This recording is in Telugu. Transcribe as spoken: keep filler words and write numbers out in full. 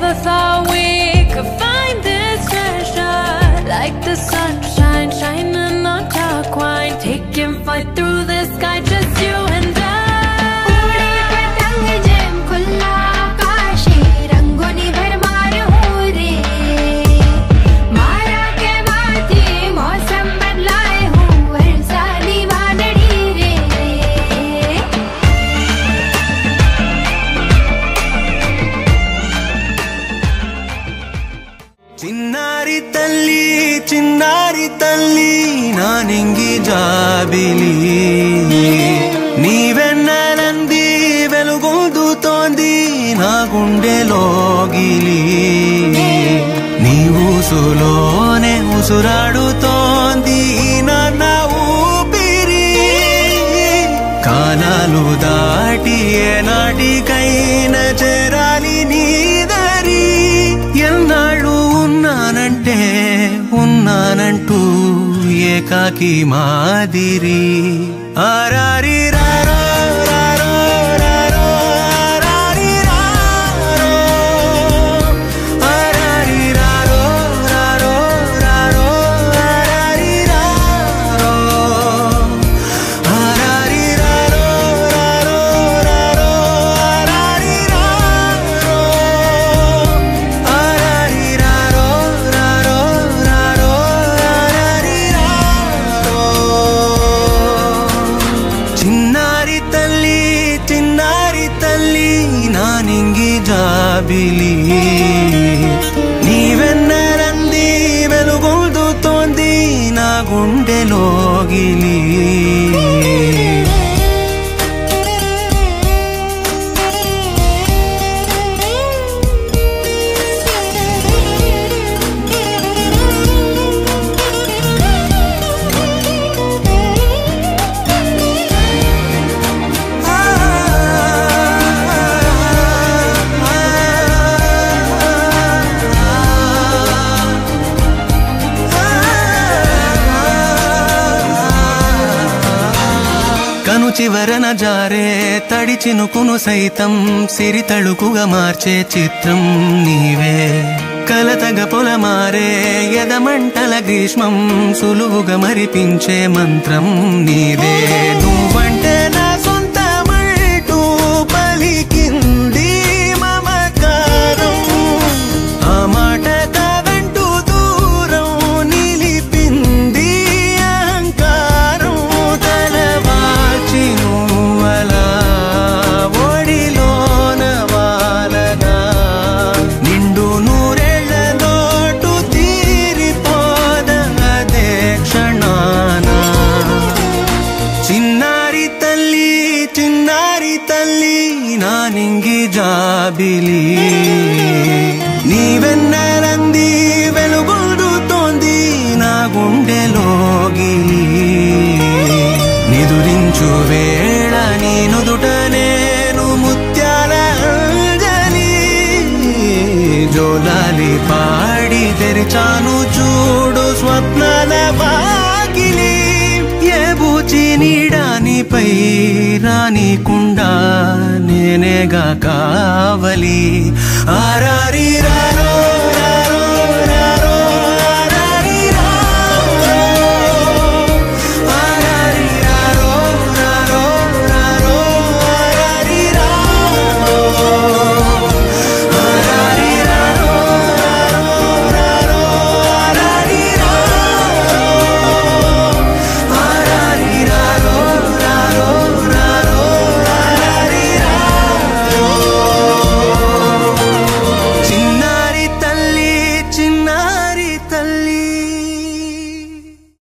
never thought we could find this treasure, like the sunshine shining on dark wine, taking flight through the sky, just you and I. చిన్నారి తల్లి చిన్నారి తల్లి నా నింగి జాబిలి నీవెన్నెలంది వెలుగొందుతోంది నా గుండెలోగిలి నీ ఊసులోనే ఉసురాడుతోంది నాన్న ఊపిరి కాలాలు దాటి ఏనాటికైనా చేరాలి నీ దరి ఎన్నాళ్ళు ఉన్నానంటే ఉన్నానంటూ ఏకాకి మాదిరి ఆరారి రారో రారో రారో ఆరారి రారో ఆరారి రారో రారో రారో ఆరారి రారో ఆరారి రారో రారో రారో ఆరారి రారో ఆరారి రారో రారో రారో ఆరారి రారో చిన్నారి తల్లి చిన్నారి తల్లి నా నింగి జాబిలి నీవెన్నెలంది వెలుగొందుతోంది నా గుండెలోగిలి కను చివరన జారే తడి చినుకును సైతం సిరి తళుకుగా మార్చే చిత్రం నీవే కలతగ పొలమారే ఎదమంటల గ్రీష్మం సులువుగా మరిపించే మంత్రం నీదే నువ్వంటే నా సొంతమంటూ పలికింది మమకారం ఆ మాట కాదంటూ దూరం నిలిపింది అహంకారం తలవాల్చి నువ్వలా ఒడిలోన వాలగా నిండు నూరేళ్ల లోటు తీరిపోదదే క్షణాన చిన్నారి తల్లి చిన్నారి తల్లి నా నింగి జాబిలి నీవెన్నెలంది వెలుగొందుతోంది నా గుండెలోగిలి నిదురించు వేళ నీ నుదుట నేను ముత్యాల అంజలి జోలాలి పాడి తెరిచాను చూడు స్వప్నాల వాకిలి ఏ బూచి నీడానిపై రానికుండా నేనేగా కావలి ఆరారి రారో